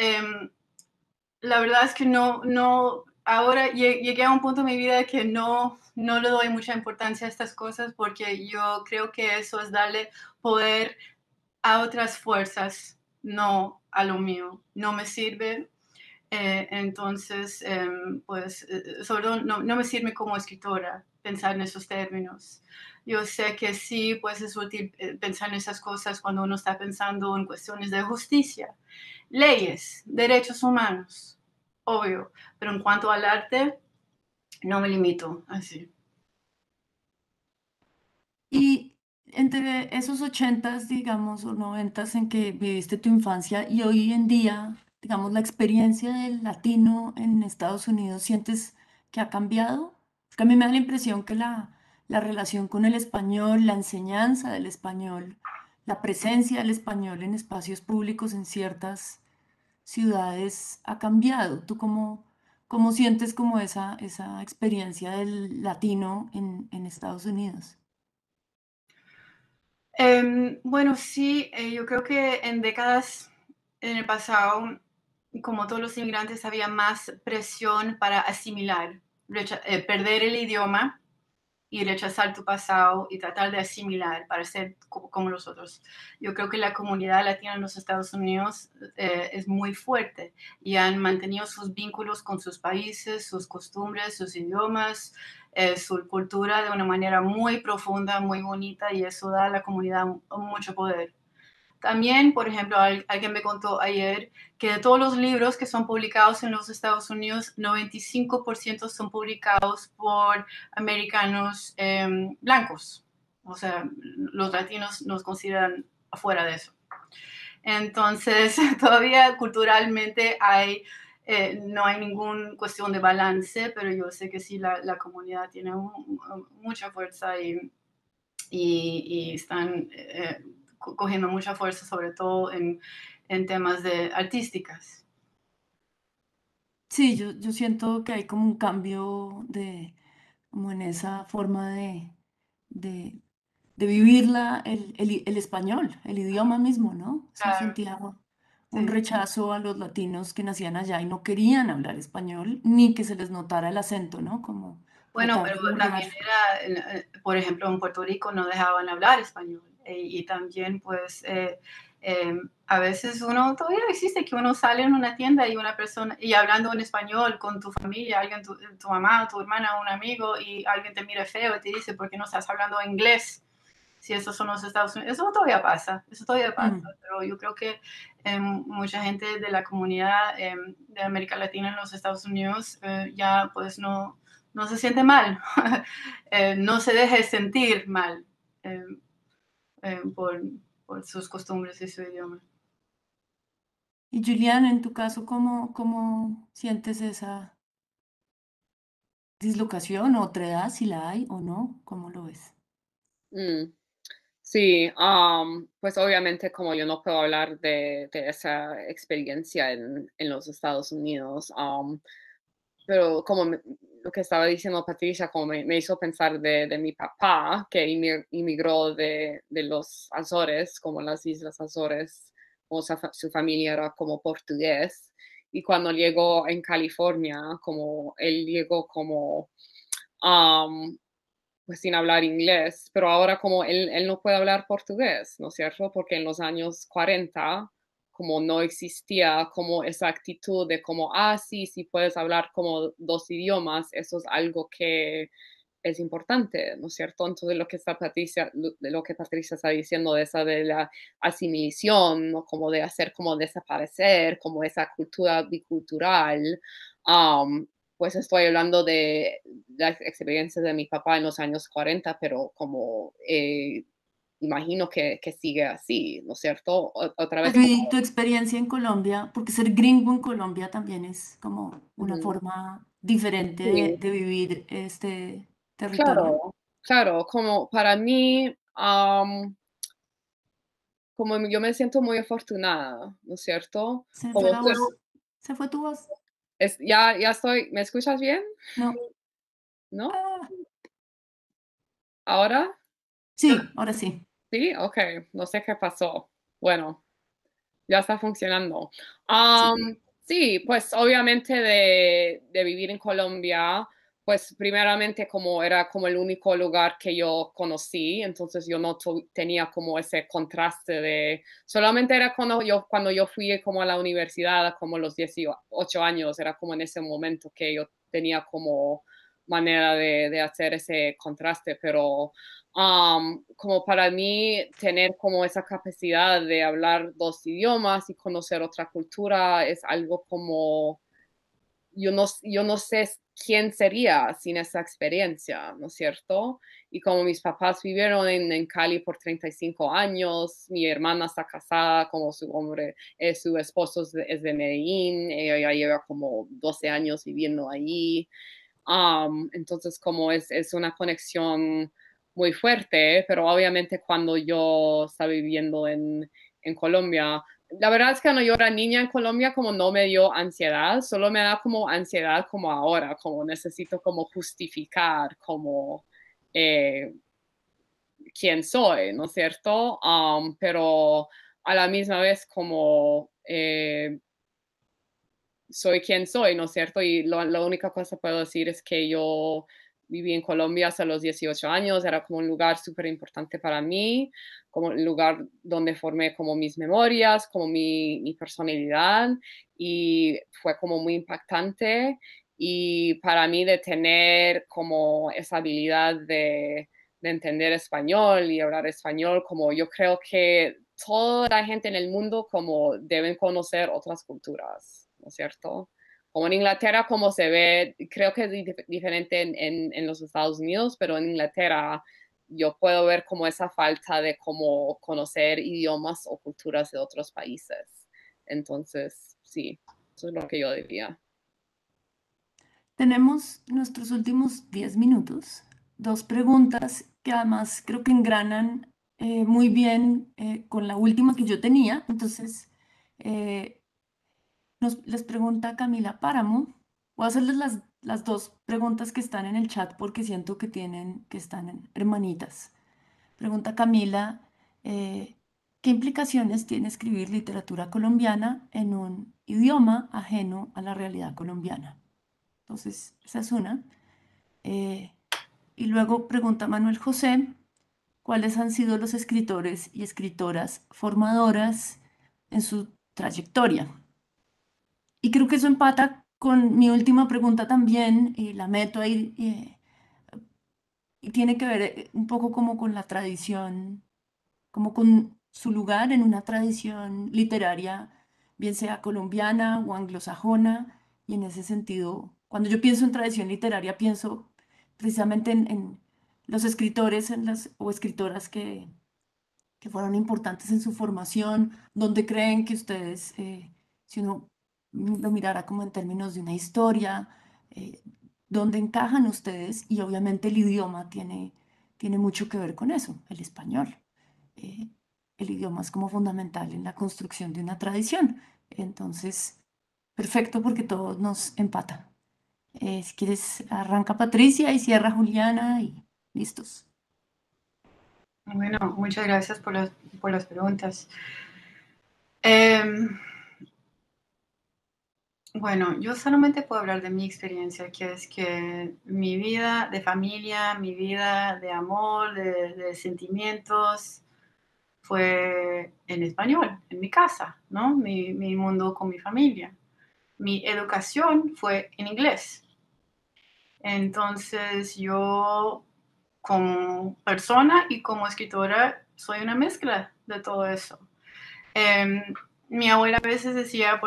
la verdad es que no, ahora llegué a un punto en mi vida que no le doy mucha importancia a estas cosas, porque yo creo que eso es darle poder a otras fuerzas, no a lo mío. No me sirve. Entonces, pues, sobre todo, no me sirve como escritora pensar en esos términos. Yo sé que sí, pues es útil pensar en esas cosas cuando uno está pensando en cuestiones de justicia, leyes, derechos humanos, obvio, pero en cuanto al arte, no me limito así. Y entre esos 80s, digamos, o 90s en que viviste tu infancia y hoy en día, digamos, la experiencia del latino en Estados Unidos, ¿sientes que ha cambiado? Porque a mí me da la impresión que la relación con el español, la enseñanza del español, la presencia del español en espacios públicos en ciertas ciudades ha cambiado. ¿Tú cómo sientes como esa experiencia del latino en Estados Unidos? Bueno, sí, yo creo que en décadas en el pasado, como todos los inmigrantes, había más presión para asimilar, perder el idioma y rechazar tu pasado y tratar de asimilar para ser como los otros. Yo creo que la comunidad latina en los Estados Unidos es muy fuerte y han mantenido sus vínculos con sus países, sus costumbres, sus idiomas, su cultura de una manera muy profunda, muy bonita, y eso da a la comunidad mucho poder. También, por ejemplo, alguien me contó ayer que de todos los libros que son publicados en los Estados Unidos, 95% son publicados por americanos blancos. O sea, los latinos nos consideran afuera de eso. Entonces, todavía culturalmente no hay ninguna cuestión de balance, pero yo sé que sí, la comunidad tiene mucha fuerza y están cogiendo mucha fuerza, sobre todo en temas de artísticas. Sí, yo siento que hay como un cambio como en esa forma de, de vivir el español, el idioma mismo, ¿no? Se Claro, sentía un sí. rechazo a los latinos que nacían allá y no querían hablar español, ni que se les notara el acento, ¿no? Como Bueno, tratar pero de también burlarse. era, por ejemplo, en Puerto Rico no dejaban hablar español. Y también, pues, a veces uno, todavía existe que uno sale en una tienda y una persona, y hablando en español con tu familia, alguien, tu mamá, tu hermana, un amigo, y alguien te mira feo y te dice, ¿por qué no estás hablando inglés? Si esos son los Estados Unidos. Eso todavía pasa, pero yo creo que mucha gente de la comunidad de América Latina en los Estados Unidos ya pues no se siente mal, no se deje sentir mal eh, por sus costumbres y su idioma. Y Julián, en tu caso, ¿cómo sientes esa dislocación o otra edad, si la hay o no? ¿Cómo lo ves? Mm. Sí, pues obviamente como yo no puedo hablar de esa experiencia en los Estados Unidos, pero como lo que estaba diciendo Patricia, como me hizo pensar de mi papá, que inmigró de los Azores, como las Islas Azores, o sea, su familia era como portugués, y cuando llegó en California, como él llegó como pues sin hablar inglés, pero ahora como él no puede hablar portugués, ¿no es cierto? Porque en los años 40 como no existía como esa actitud de como, sí, sí puedes hablar como dos idiomas, eso es algo que es importante, ¿no es cierto? Entonces lo que Patricia está diciendo de esa de la asimilación, ¿no? Como de hacer como desaparecer, como esa cultura bicultural, um, pues estoy hablando de las experiencias de mi papá en los años 40, pero como imagino que sigue así, ¿no es cierto? Otra vez Pero como... y tu experiencia en Colombia, porque ser gringo en Colombia también es como una Ujú, forma diferente sí, de vivir este territorio. claro, claro, como para mí, como yo me siento muy afortunada, ¿no es cierto? ¿Se fue Como la voz? ¿Se fue tu voz? ya estoy, ¿me escuchas bien? No. ¿No? Ah, ¿Ahora? sí, ahora sí. Sí, ok, no sé qué pasó. Bueno, ya está funcionando. Sí. Sí, pues obviamente de vivir en Colombia, pues primeramente como era como el único lugar que yo conocí, entonces yo no tenía como ese contraste de, solamente era cuando yo fui como a la universidad, como los 18 años, era como en ese momento que yo tenía como manera de hacer ese contraste, pero como para mí tener como esa capacidad de hablar dos idiomas y conocer otra cultura es algo como, yo no sé quién sería sin esa experiencia, ¿no es cierto? Y como mis papás vivieron en Cali por 35 años, mi hermana está casada, como su hombre, su esposo es de Medellín, ella ya lleva como 12 años viviendo allí. Entonces, como es una conexión muy fuerte, pero obviamente cuando yo estaba viviendo en Colombia, la verdad es que cuando yo era niña en Colombia, como no me dio ansiedad, solo me da como ansiedad como ahora, como necesito como justificar como eh, quién soy, ¿no es cierto? Pero a la misma vez como soy quien soy, ¿no es cierto? Y la única cosa que puedo decir es que yo viví en Colombia hasta los 18 años, era como un lugar súper importante para mí, como un lugar donde formé como mis memorias, como mi personalidad, y fue como muy impactante. Y para mí de tener como esa habilidad de entender español y hablar español, como yo creo que toda la gente en el mundo como deben conocer otras culturas, ¿no es cierto? Como en Inglaterra, como se ve, creo que es diferente en los Estados Unidos, pero en Inglaterra yo puedo ver como esa falta de como conocer idiomas o culturas de otros países. Entonces, sí, eso es lo que yo diría. Tenemos nuestros últimos 10 minutos, dos preguntas que además creo que engranan muy bien con la última que yo tenía. Entonces, les pregunta Camila Páramo. Voy a hacerles las dos preguntas que están en el chat porque siento que están hermanitas. Pregunta Camila, ¿qué implicaciones tiene escribir literatura colombiana en un idioma ajeno a la realidad colombiana? Entonces, esa es una. Y luego pregunta Manuel José, ¿cuáles han sido los escritores y escritoras formadoras en su trayectoria? Y creo que eso empata con mi última pregunta también, y la meto ahí, y tiene que ver un poco como con la tradición, como con su lugar en una tradición literaria, bien sea colombiana o anglosajona, y en ese sentido, cuando yo pienso en tradición literaria, pienso precisamente en los escritores o escritoras que fueron importantes en su formación, donde creen que ustedes, si uno lo mirara como en términos de una historia, donde encajan ustedes, y obviamente el idioma tiene mucho que ver con eso, el español. Eh, el idioma es como fundamental en la construcción de una tradición. Entonces, perfecto porque todo nos empata. Si quieres, arranca Patricia y cierra Juliana y listos. Bueno, muchas gracias por las preguntas. Bueno, yo solamente puedo hablar de mi experiencia, que es que mi vida de familia, mi vida de amor, de sentimientos, fue en español, en mi casa, ¿no? Mi mundo con mi familia. Mi educación fue en inglés. Entonces yo, como persona y como escritora, soy una mezcla de todo eso. Mi abuela a veces decía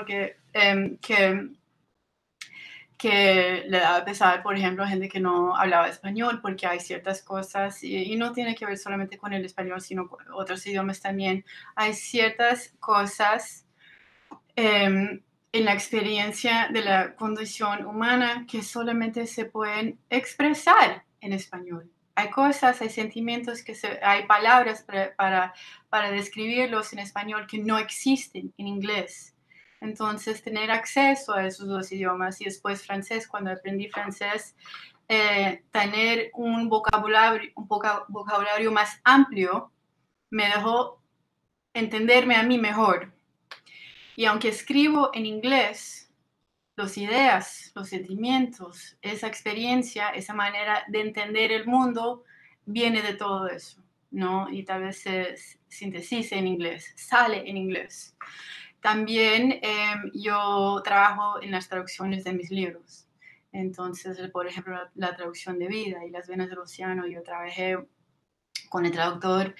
que le daba pesar, por ejemplo, a gente que no hablaba español, porque hay ciertas cosas, y no tiene que ver solamente con el español, sino con otros idiomas también. Hay ciertas cosas en la experiencia de la condición humana que solamente se pueden expresar en español. Hay cosas, hay sentimientos, hay palabras para describirlos en español que no existen en inglés. Entonces, tener acceso a esos dos idiomas y después francés, cuando aprendí francés, tener un vocabulario más amplio me dejó entenderme a mí mejor. Y aunque escribo en inglés, las ideas, los sentimientos, esa experiencia, esa manera de entender el mundo, viene de todo eso, ¿no? Y tal vez se sintetiza en inglés, sale en inglés. También yo trabajo en las traducciones de mis libros. Entonces, por ejemplo, la traducción de Vida y Las venas del océano, yo trabajé con el traductor,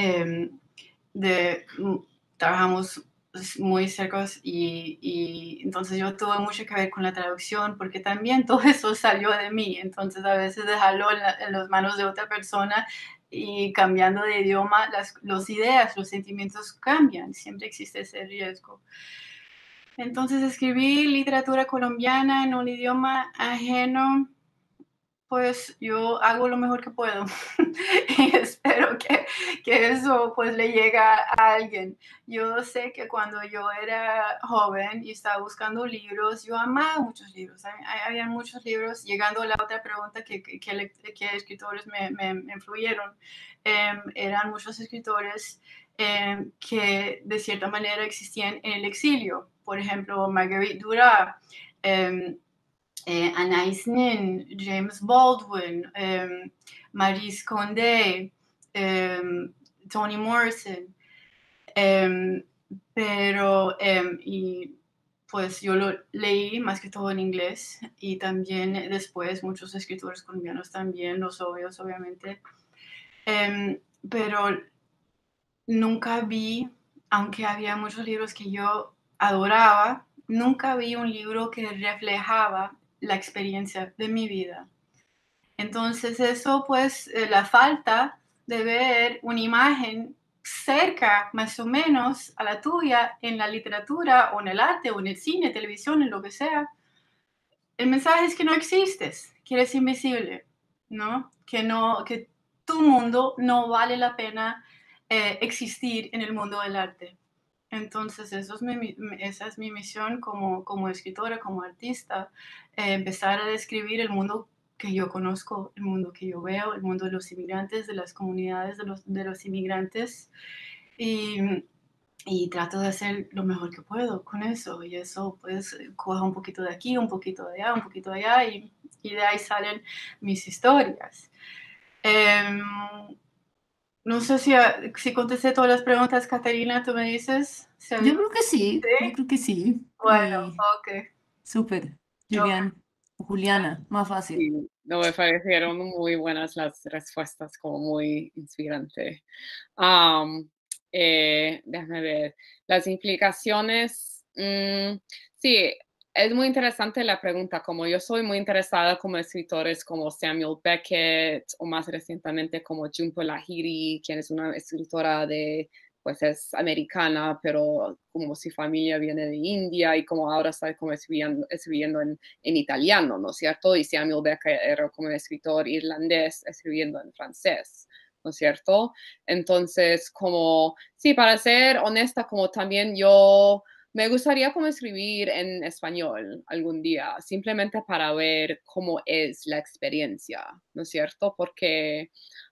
trabajamos muy cercanos y entonces yo tuve mucho que ver con la traducción porque también todo eso salió de mí, entonces a veces dejarlo en las manos de otra persona y cambiando de idioma, las ideas, los sentimientos cambian, siempre existe ese riesgo. Entonces escribí literatura colombiana en un idioma ajeno, pues yo hago lo mejor que puedo y espero que eso pues le llega a alguien. Yo sé que cuando yo era joven y estaba buscando libros, yo amaba muchos libros. Había muchos libros. Llegando a la otra pregunta que escritores me influyeron, eran muchos escritores que de cierta manera existían en el exilio. Por ejemplo, Marguerite Duras, Anais Nin, James Baldwin, Maryse Condé, Toni Morrison, y pues yo lo leí más que todo en inglés y también después muchos escritores colombianos también, los obvios obviamente, pero nunca vi aunque había muchos libros que yo adoraba, nunca vi un libro que reflejaba la experiencia de mi vida. Entonces eso, pues, la falta de ver una imagen cerca, más o menos, a la tuya en la literatura o en el arte o en el cine, televisión, en lo que sea, el mensaje es que no existes, que eres invisible, ¿no? Que tu mundo no vale la pena existir en el mundo del arte. Entonces, esa es mi misión como escritora, como artista, empezar a describir el mundo que yo conozco, el mundo que yo veo, el mundo de los inmigrantes, de las comunidades de los inmigrantes. Y trato de hacer lo mejor que puedo con eso. Y eso, pues, coja un poquito de aquí, un poquito de allá, un poquito de allá, y de ahí salen mis historias. No sé si contesté todas las preguntas, Caterina, tú me dices. Yo creo que sí, ¿Sí? yo creo que sí. Bueno, Y ok. súper, Ok. Julián o Juliana, más fácil. Sí, no me parecieron muy buenas las respuestas, como muy inspirante. Déjame ver. Las implicaciones, sí, es muy interesante la pregunta. Como yo soy muy interesada como escritores como Samuel Beckett o más recientemente como Jhumpa Lahiri, quien es una escritora pues es americana, pero como su familia viene de India y como ahora está como escribiendo en italiano, ¿no es cierto? Y Samuel Beckett era como un escritor irlandés escribiendo en francés, ¿no es cierto? Entonces, como, sí, para ser honesta, como también yo me gustaría como escribir en español algún día, simplemente para ver cómo es la experiencia, ¿no es cierto? Porque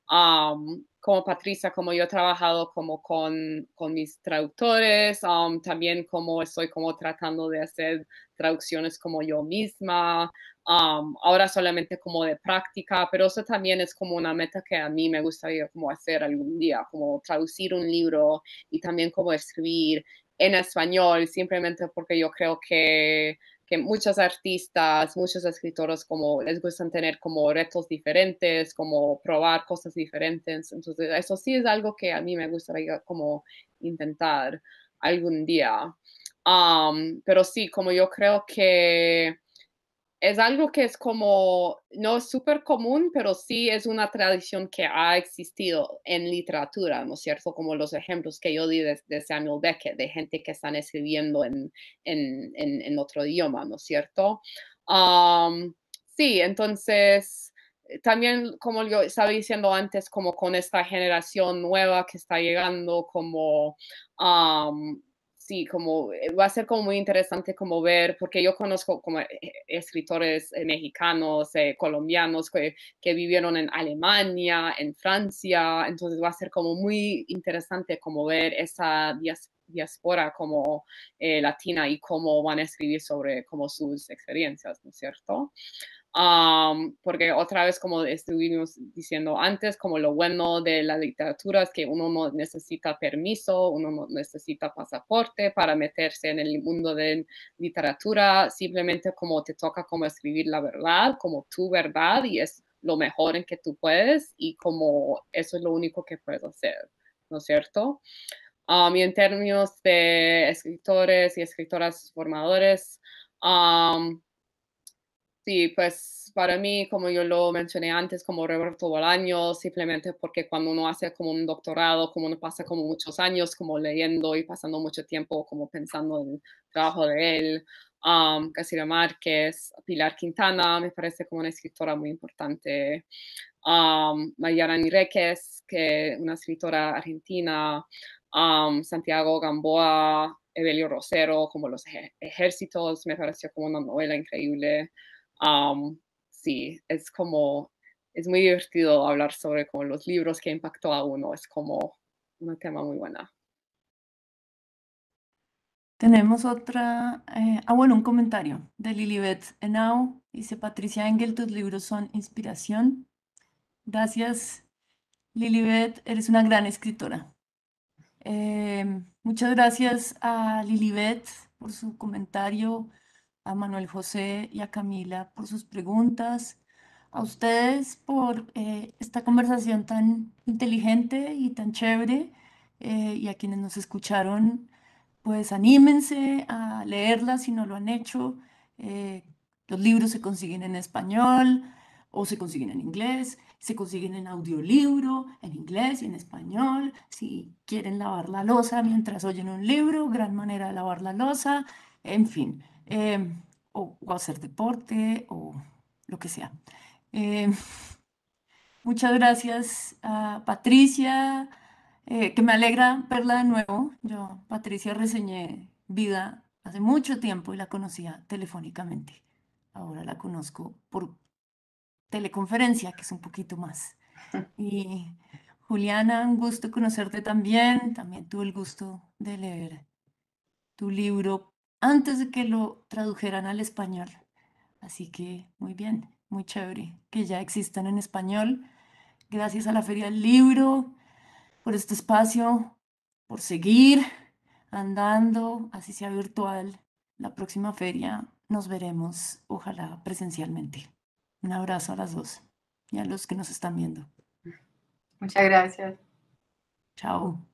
como Patricia, como yo he trabajado como con mis traductores, también como estoy como tratando de hacer traducciones como yo misma, ahora solamente como de práctica, pero eso también es como una meta que a mí me gustaría como hacer algún día, como traducir un libro y también como escribir en español, simplemente porque yo creo que muchos artistas, muchos escritores como les gustan tener como retos diferentes, como probar cosas diferentes. Entonces, eso sí es algo que a mí me gustaría como intentar algún día. Pero sí, como yo creo que es algo que es como, no es súper común, pero sí es una tradición que ha existido en literatura, ¿no es cierto? Como los ejemplos que yo di de Samuel Beckett, de gente que están escribiendo en otro idioma, ¿no es cierto? Um, sí, entonces, también como yo estaba diciendo antes, como con esta generación nueva que está llegando, como sí, como va a ser como muy interesante como ver, porque yo conozco como escritores mexicanos, colombianos que vivieron en Alemania, en Francia, entonces va a ser como muy interesante como ver esa diáspora como latina y cómo van a escribir sobre como sus experiencias, ¿no es cierto? Porque otra vez, como estuvimos diciendo antes, como lo bueno de la literatura es que uno no necesita permiso, uno no necesita pasaporte para meterse en el mundo de literatura, simplemente como te toca como escribir la verdad, como tu verdad, y es lo mejor en que tú puedes, y como eso es lo único que puedes hacer, ¿no es cierto? Y en términos de escritores y escritoras formadores, sí, pues para mí, como yo lo mencioné antes, como Roberto Bolaño, simplemente porque cuando uno hace como un doctorado, como uno pasa como muchos años como leyendo y pasando mucho tiempo como pensando en el trabajo de él, García Márquez, Pilar Quintana, me parece como una escritora muy importante, Mariana Enríquez, que una escritora argentina, Santiago Gamboa, Evelio Rosero, como Los Ejércitos, me pareció como una novela increíble. Sí, es muy divertido hablar sobre como los libros que impactó a uno, es como un tema muy buena. Tenemos otra, bueno, un comentario de Lilibet Henao. Dice, Patricia Engel, tus libros son inspiración. Gracias, Lilibet, eres una gran escritora. Muchas gracias a Lilibet por su comentario, a Manuel José y a Camila por sus preguntas, a ustedes por esta conversación tan inteligente y tan chévere y a quienes nos escucharon, pues anímense a leerla si no lo han hecho. Los libros se consiguen en español o se consiguen en inglés, se consiguen en audiolibro, en inglés y en español. Si quieren lavar la loza mientras oyen un libro, gran manera de lavar la loza, en fin, o hacer deporte o lo que sea. Muchas gracias a Patricia, que me alegra verla de nuevo. Yo, Patricia, reseñé Vida hace mucho tiempo y la conocía telefónicamente. Ahora la conozco por teleconferencia, que es un poquito más. Y Juliana, un gusto conocerte también. También tuve el gusto de leer tu libro antes de que lo tradujeran al español. Así que muy bien, muy chévere que ya existan en español. Gracias a la Feria del Libro por este espacio, por seguir andando, así sea virtual. La próxima feria nos veremos, ojalá presencialmente. Un abrazo a las dos y a los que nos están viendo. Muchas gracias. Chao.